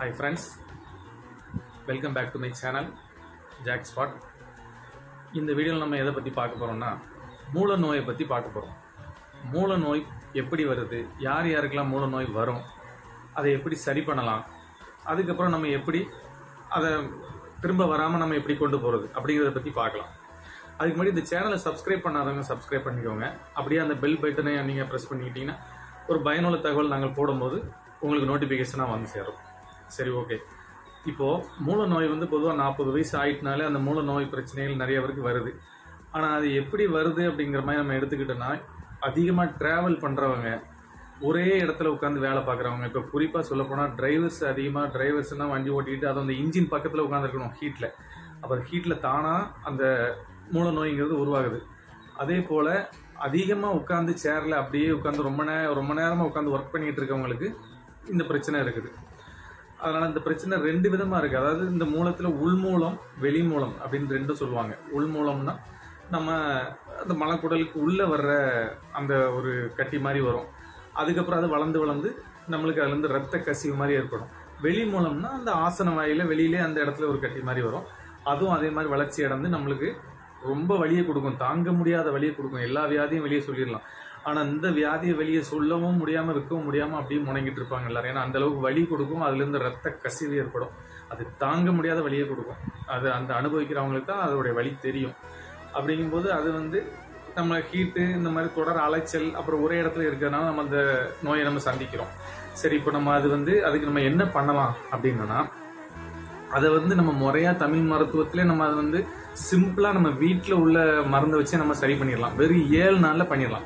Hi friends, welcome back to my channel Jack Spot. இந்த வீடியோவில் நம்ம எதை பற்றி பார்க்க போகிறோம்னா மூல நோயை பற்றி பார்க்க போகிறோம். மூல நோய் எப்படி வருது, யார் யாருக்கெல்லாம் மூல நோய் வரும், அதை எப்படி சரி பண்ணலாம், அதுக்கப்புறம் நம்ம எப்படி அதை திரும்ப வராமல் நம்ம எப்படி கொண்டு போகிறது அப்படிங்கிறத பற்றி பார்க்கலாம். அதுக்கு முன்னாடி இந்த சேனலை சப்ஸ்கிரைப் பண்ணாதவங்க சப்ஸ்கிரைப் பண்ணிக்கோங்க. அப்படியே அந்த பெல் பட்டனை நீங்கள் ப்ரெஸ் பண்ணிக்கிட்டிங்கன்னா ஒரு பயனுள்ள தகவல் நாங்கள் போடும்போது உங்களுக்கு நோட்டிஃபிகேஷனாக வந்து சேரும். சரி, ஓகே. இப்போது மூல நோய் வந்து பொதுவாக 40 வயசு ஆகிட்டனாலே அந்த மூல நோய் பிரச்சனைகள் நிறைய பேருக்கு வருது. ஆனால் அது எப்படி வருது அப்படிங்கிற மாதிரி நம்ம எடுத்துக்கிட்டோன்னா, அதிகமாக ட்ராவல் பண்ணுறவங்க, ஒரே இடத்துல உட்காந்து வேலை பார்க்குறவங்க, இப்போ குறிப்பாக சொல்லப்போனால் டிரைவர்ஸ்னால் வண்டி ஓட்டிக்கிட்டு அது அந்த இன்ஜின் பக்கத்தில் உட்காந்துருக்கணும் ஹீட்டில். அப்புறம் ஹீட்டில் தானாக அந்த மூல நோய்ங்கிறது உருவாகுது. அதே போல் அதிகமாக உட்காந்து சேரில் அப்படியே உட்காந்து ரொம்ப நேரமாக உட்காந்து ஒர்க் பண்ணிகிட்டு இருக்கவங்களுக்கு இந்த பிரச்சனை இருக்குது. அதனால் இந்த பிரச்சனை 2 விதமாக இருக்குது. அதாவது இந்த மூலத்தில் உள்மூலம் வெளி மூலம் அப்படின்னு 2 சொல்லுவாங்க. உள்மூலம்னா நம்ம அந்த மலக்குடலுக்கு உள்ளே வர்ற அந்த ஒரு கட்டி மாதிரி வரும். அதுக்கப்புறம் அது வளர்ந்து நம்மளுக்கு அதுலேருந்து ரத்த கசிவு மாதிரி ஏற்படும். வெளி மூலம்னா அந்த ஆசன வாயில வெளியிலே அந்த இடத்துல ஒரு கட்டி மாதிரி வரும். அதுவும் அதே மாதிரி வளர்ச்சி அடைந்து நம்மளுக்கு ரொம்ப வலியை கொடுக்கும், தாங்க முடியாத வலியை கொடுக்கும். எல்லா வியாதியும் வெளியே சொல்லிடலாம். ஆனால் இந்த வியாதியை வெளியே சொல்லவும் முடியாமல் இருக்கவும் முடியாமல் அப்படியே முணங்கிட்டு இருப்பாங்க எல்லாரும். ஏன்னா அந்தளவுக்கு வலி கொடுக்கும், அதுலேருந்து ரத்த கசிவு ஏற்படும். அது தாங்க முடியாத வலியை கொடுக்கும். அது அந்த அனுபவிக்கிறவங்களுக்கு தான் அதோடைய வலி தெரியும். அப்படிங்கும்போது அது வந்து நம்ம ஹீட்டு இந்த மாதிரி தொடர் அலைச்சல் அப்புறம் ஒரே இடத்துல இருக்கிறதுனால நம்ம அந்த நோயை நம்ம சந்திக்கிறோம். சரி, இப்போ நம்ம அதுக்கு நம்ம என்ன பண்ணலாம் அப்படின்னா, அதை வந்து நம்ம முறையாக தமிழ் மருத்துவத்திலே நம்ம அதை வந்து சிம்பிளாக நம்ம வீட்டில் உள்ள மருந்தை வச்சு நம்ம சரி பண்ணிடலாம். வெறும் 7 நாளில் பண்ணிடலாம்.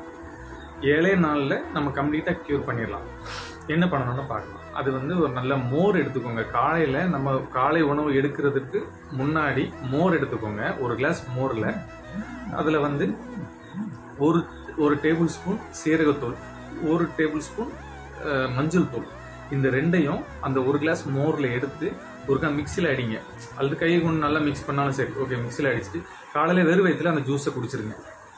7 நாளில் நம்ம கம்ப்ளீட்டாக க்யூர் பண்ணிடலாம். என்ன பண்ணணும்னு பார்க்கலாம். அது வந்து ஒரு நல்ல மோர் எடுத்துக்கோங்க. காலையில் நம்ம காலை உணவு எடுக்கிறதுக்கு முன்னாடி மோர் எடுத்துக்கோங்க. 1 கிளாஸ் மோரில் அதில் வந்து ஒரு டேபிள் ஸ்பூன் சீரகத்தூள், 1 டேபிள் ஸ்பூன் மஞ்சள் தூள், இந்த 2ஐயும் அந்த 1 கிளாஸ் மோரில் எடுத்து ஒருக்கா மிக்சியில் அடிங்க. அல்லது கையை கொண்டு நல்லா மிக்ஸ் பண்ணாலும் சரி, ஓகே. மிக்சியில் அடிச்சுட்டு காலையில் வெறும் வயிற்றுல அந்த ஜூஸை குடிச்சிருங்க.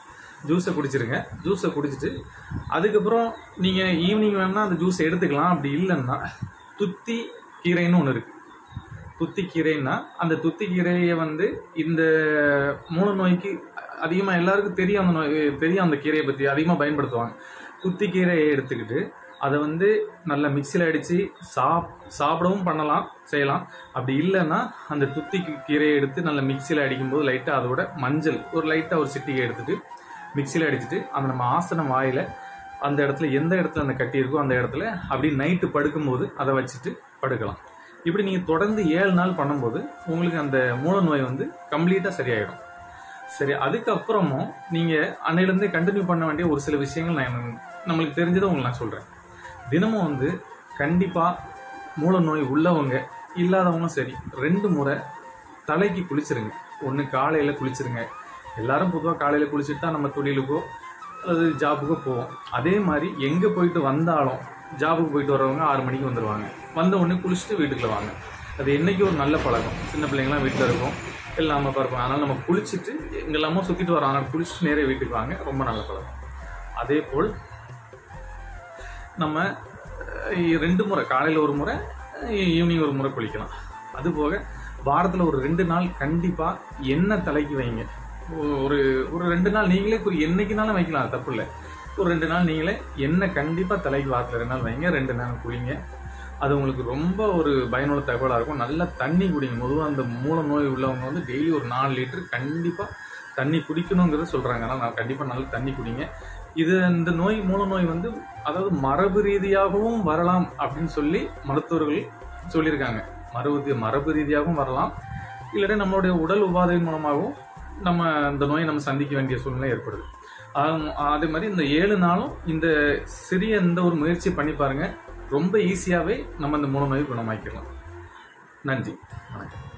ஜூஸை குடிச்சிட்டு அதுக்கப்புறம் நீங்கள் ஈவினிங் வேணும்னா அந்த ஜூஸை எடுத்துக்கலாம். அப்படி இல்லைன்னா துத்தி கீரைன்னு ஒன்று இருக்குது. துத்தி கீரைன்னா அந்த துத்தி கீரையை வந்து இந்த மூல நோய்க்கு அதிகமாக எல்லாருக்கும் தெரியும் அந்த கீரையை பற்றி அதிகமாக பயன்படுத்துவாங்க. துத்தி கீரையை எடுத்துக்கிட்டு அதை வந்து நல்லா மிக்சியில் அடித்து சாப்பிடவும் செய்யலாம். அப்படி இல்லைன்னா அந்த துத்தி கீரையை எடுத்து நல்லா மிக்சியில் அடிக்கும்போது லைட்டாக அதோட மஞ்சள் ஒரு சிட்டிகை எடுத்துட்டு மிக்சியில் அடிச்சுட்டு அந்த நம்ம ஆசன வாயில் அந்த இடத்துல எந்த இடத்துல அந்த கட்டி இருக்கோ அந்த இடத்துல அப்படி நைட்டு படுக்கும்போது அதை வச்சுட்டு படுக்கலாம். இப்படி நீங்கள் தொடர்ந்து 7 நாள் பண்ணும்போது உங்களுக்கு அந்த மூல நோய் வந்து கம்ப்ளீட்டாக சரியாயிடும். சரி, அதுக்கப்புறமும் நீங்கள் அன்னையிலேருந்தே கண்டினியூ பண்ண வேண்டிய ஒரு சில விஷயங்கள் நம்மளுக்கு தெரிஞ்சதை உங்களுக்கு நான் சொல்கிறேன். தினமும் வந்து கண்டிப்பாக மூல நோய் உள்ளவங்க இல்லாதவங்களும் சரி 2 முறை தலைக்கு குளிச்சிருங்க. ஒன்று காலையில் குளிச்சிருங்க. எல்லாரும் பொதுவாக காலையில் குளிச்சுட்டு தான் நம்ம தொழிலுக்கோ அல்லது ஜாபுக்கோ போவோம். அதே மாதிரி எங்கே போயிட்டு வந்தாலும் ஜாபுக்கு போயிட்டு வரவங்க 6 மணிக்கு வந்துடுவாங்க. வந்த உடனே குளிச்சுட்டு வீட்டுக்குள்ள வாங்க. அது என்றைக்கு ஒரு நல்ல பழக்கம். சின்ன பிள்ளைங்களாம் வீட்டில் இருக்கும், எல்லாம் அம்மா பார்ப்போம். அதனால் நம்ம குளிச்சுட்டு எங்கெல்லாமோ சுற்றிட்டு வரோம், ஆனால் குளிச்சுட்டு நேரே வீட்டுக்கு வாங்க. ரொம்ப நல்ல பழக்கம். அதே போல் நம்ம 2 முறை, காலையில் 1 முறை, ஈவினிங் 1 முறை குளிக்கலாம். அதுபோக வாரத்தில் ஒரு 2 நாள் கண்டிப்பாக எண்ணெய் தலைக்கு வைங்க. ஒரு 2 நாள் நீங்களே என்னைக்குனாலும் வைக்கலாம், தப்பு இல்லை. ஒரு 2 நாள் நீங்களே எண்ணெய் கண்டிப்பாக தலைக்கு வாரத்தில் 2 நாள் வைங்க. 2 நாள் குளிங்க. அது உங்களுக்கு ரொம்ப ஒரு பயனுள்ள தகவலாக இருக்கும். நல்லா தண்ணி குடிங்க. பொதுவாக அந்த மூல நோய் உள்ளவங்க வந்து டெய்லி ஒரு 4 லிட்டர் கண்டிப்பாக தண்ணி குடிக்கணுங்கிறத சொல்கிறாங்க. அதனால் நான் கண்டிப்பாக நல்லா தண்ணி குடிங்க. இந்த மூல நோய் வந்து அதாவது மரபு ரீதியாகவும் வரலாம் அப்படின்னு சொல்லி மருத்துவர்கள் சொல்லியிருக்காங்க. மரபு ரீதியாகவும் வரலாம், இல்லாட்டி நம்மளுடைய உடல் உபாதை மூலமாகவும் நம்ம இந்த நோயை நம்ம சந்திக்க வேண்டிய சூழ்நிலை ஏற்படுது. அதே மாதிரி இந்த 7 நாளும் இந்த சிறிய ஒரு முயற்சி பண்ணி பாருங்க. ரொம்ப ஈஸியாகவே நம்ம இந்த மூல நோயை குணமாக்கிடலாம். நன்றி, வணக்கம்.